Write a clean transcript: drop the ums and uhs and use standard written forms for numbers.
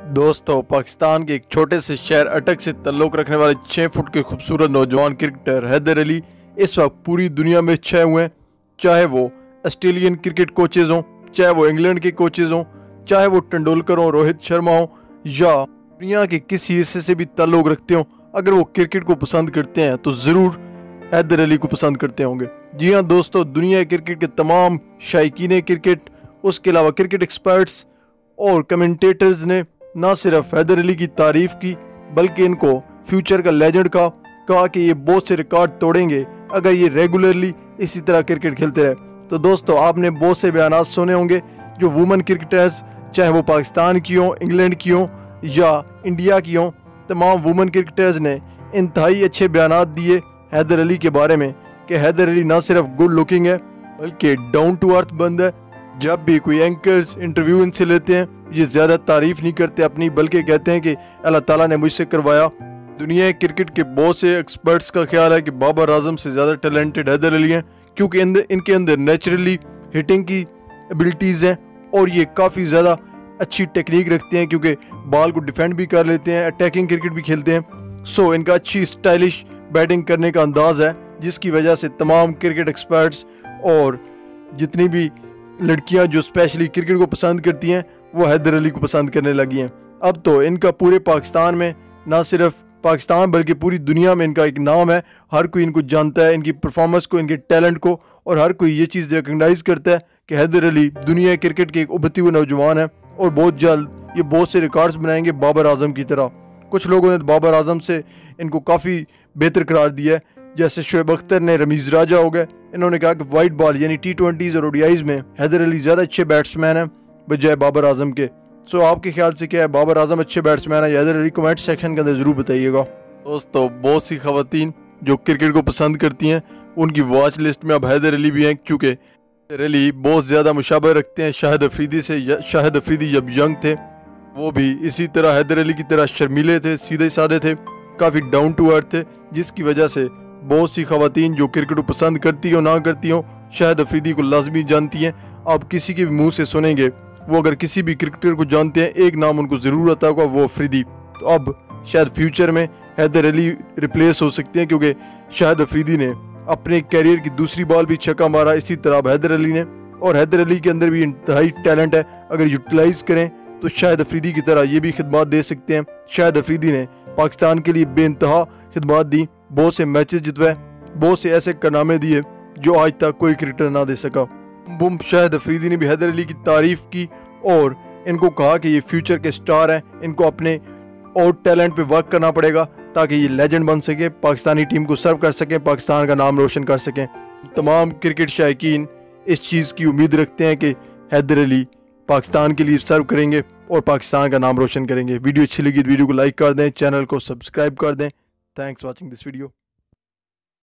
दोस्तों, पाकिस्तान के एक छोटे से शहर अटक से ताल्लुक़ रखने वाले 6 फुट के खूबसूरत नौजवान क्रिकेटर हैदर अली इस वक्त पूरी दुनिया में छाए हुए हैं। चाहे वो ऑस्ट्रेलियन क्रिकेट कोचेज़ हों, चाहे वो इंग्लैंड के कोचेज़ हों, चाहे वो तेंदुलकर हों, रोहित शर्मा हों, या दुनिया के किसी हिस्से से भी ताल्लुक़ रखते हों, अगर वो क्रिकेट को पसंद करते हैं तो ज़रूर हैदर अली को पसंद करते होंगे। जी हाँ दोस्तों, दुनिया क्रिकेट के तमाम शायकीन क्रिकेट, उसके अलावा क्रिकेट एक्सपर्ट्स और कमेंटेटर्स ने ना सिर्फ हैदर अली की तारीफ की बल्कि इनको फ्यूचर का लेजेंड कहा कि ये बहुत से रिकॉर्ड तोड़ेंगे अगर ये रेगुलरली इसी तरह क्रिकेट खेलते रहे। तो दोस्तों, आपने बहुत से बयान सुने होंगे जो वुमेन क्रिकेटर्स, चाहे वो पाकिस्तान की हों, इंग्लैंड की हों या इंडिया की हों, तमाम वुमेन क्रिकेटर्स ने इंतहाई अच्छे बयान दिए हैदर अली के बारे में कि हैदर अली ना सिर्फ गुड लुकिंग है बल्कि डाउन टू अर्थ बंद है। जब भी कोई एंकर्स इंटरव्यू इनसे लेते हैं, ये ज़्यादा तारीफ नहीं करते अपनी, बल्कि कहते हैं कि अल्लाह ताला ने मुझसे करवाया। दुनिया क्रिकेट के बहुत से एक्सपर्ट्स का ख्याल है कि बाबर आजम से ज़्यादा टैलेंटेड हैदर अली हैं, क्योंकि इनके अंदर नेचुरली हिटिंग की एबिलिटीज़ हैं और ये काफ़ी ज़्यादा अच्छी टेक्निक रखते हैं, क्योंकि बॉल को डिफेंड भी कर लेते हैं, अटैकिंग क्रिकेट भी खेलते हैं। सो इनका अच्छी स्टाइलिश बैटिंग करने का अंदाज़ है, जिसकी वजह से तमाम क्रिकेट एक्सपर्ट्स और जितनी भी लड़कियां जो स्पेशली क्रिकेट को पसंद करती हैं वो हैदर अली को पसंद करने लगी हैं। अब तो इनका पूरे पाकिस्तान में, ना सिर्फ पाकिस्तान बल्कि पूरी दुनिया में इनका एक नाम है। हर कोई इनको जानता है, इनकी परफॉर्मेंस को, इनके टैलेंट को, और हर कोई ये चीज़ रिकगनाइज करता है कि हैदर अली दुनिया क्रिकेट के एक उभरते हुए नौजवान है और बहुत जल्द ये बहुत से रिकॉर्ड्स बनाएंगे बाबर आजम की तरह। कुछ लोगों ने बाबर आजम से इनको काफ़ी बेहतर करार दिया है, जैसे शोएब अख्तर ने रमीज़ राजा हो गए। इन्होंने कहा कि वाइट बॉल यानी T20s और ODIs में हैदर अली ज़्यादा अच्छे बैट्समैन हैं बजाय बाबर आजम के। सो आपके ख्याल से क्या है, बाबर आजम अच्छे बैट्समैन है या हैदर अली? कमेंट सेक्शन के अंदर ज़रूर बताइएगा। दोस्तों, बहुत सी खवातीन जो क्रिकेट को पसंद करती हैं उनकी वॉच लिस्ट में अब हैदर अली भी हैं, क्योंकि हैदर अली बहुत ज़्यादा मुशाबह रखते हैं शाहिद अफरीदी से। शाहिद अफरीदी जब यंग थे वो भी इसी तरह हैदर अली की तरह शर्मीले थे, सीधे साधे थे, काफ़ी डाउन टू अर्थ थे, जिसकी वजह से बहुत सी खवातीन जो क्रिकेट को पसंद करती हो ना करती हो शाहिद अफरीदी को लाजमी जानती हैं। आप किसी के भी मुंह से सुनेंगे, वो अगर किसी भी क्रिकेटर को जानते हैं, एक नाम उनको ज़रूर आता होगा, वो अफरीदी। तो अब शायद फ्यूचर में हैदर अली रिप्लेस हो सकते हैं, क्योंकि शाहिद अफरीदी ने अपने कैरियर की दूसरी बॉल भी छक्का मारा, इसी तरह अब हैदर अली ने। और हैदर अली के अंदर भी इंतहाई टैलेंट है, अगर यूटिलाइज करें तो शाहिद अफरीदी की तरह ये भी खिदमत दे सकते हैं। शाहिद अफरीदी ने पाकिस्तान के लिए बेइंतहा खिदमत दी, बहुत से मैचेस जितवाए, बहुत से ऐसे कारनामे दिए जो आज तक कोई क्रिकेटर ना दे सका। बुम शाहिद अफरीदी ने भी हैदर अली की तारीफ की और इनको कहा कि ये फ्यूचर के स्टार हैं, इनको अपने और टैलेंट पे वर्क करना पड़ेगा ताकि ये लेजेंड बन सके, पाकिस्तानी टीम को सर्व कर सकें, पाकिस्तान का नाम रोशन कर सकें। तमाम क्रिकेट शायकीन इस चीज़ की उम्मीद रखते हैं कि हैदर अली पाकिस्तान के लिए सर्व करेंगे और पाकिस्तान का नाम रोशन करेंगे। वीडियो अच्छी लगी तो वीडियो को लाइक कर दें, चैनल को सब्सक्राइब कर दें। Thanks watching this video.